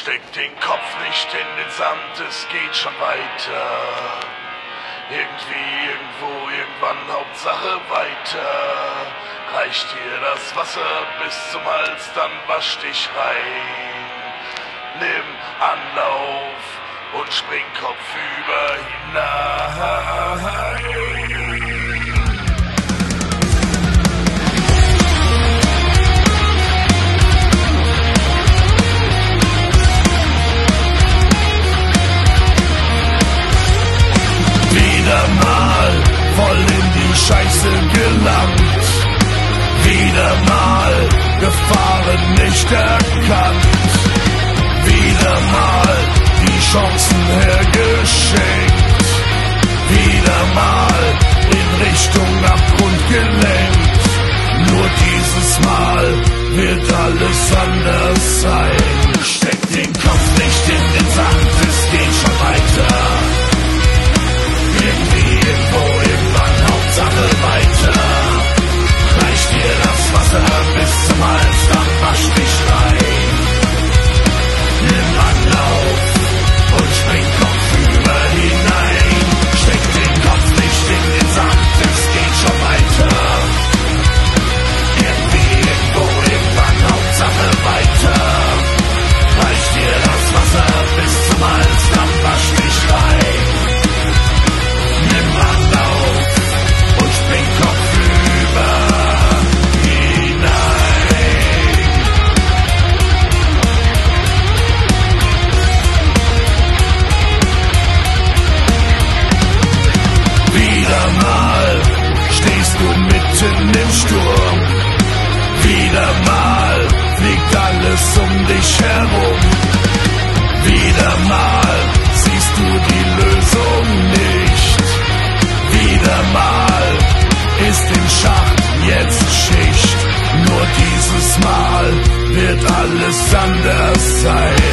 Steck den Kopf nicht in den Sand, es geht schon weiter. Irgendwie, irgendwo, irgendwann, Hauptsache weiter. Reicht dir das Wasser bis zum Hals, dann wasch dich rein. Nimm Anlauf und spring kopfüber hinein. Wieder mal voll in die Scheiße gelangt. Wieder mal Gefahren nicht erkannt. Wieder mal die Chancen hergeschenkt. Wieder mal in Richtung Abgrund gelenkt. Nur dieses Mal wird alles anders sein. Steck den Kopf nicht in den Sand, es geht schon weiter. Irgendwie, irgendwo, irgendwann, Hauptsache weiter. Reicht dir das Wasser bis zum Hals, dann wasch dich rein. Nimm Anlauf und spring kopfüber hinein. Steck den Kopf nicht in den Sand, es geht schon weiter. Irgendwie, irgendwo, irgendwann, Hauptsache weiter. Reicht dir das Wasser bis zum Hals, dann wasch dich rein. Nimm Anlauf und spring kopfüber hinein. Wieder mal stehst du mitten im Sturm. Wieder mal fliegt alles um dich herum. Wieder mal siehst du die Lösung nicht. Wieder mal ist im Schacht jetzt Schicht. Nur dieses Mal wird alles anders sein.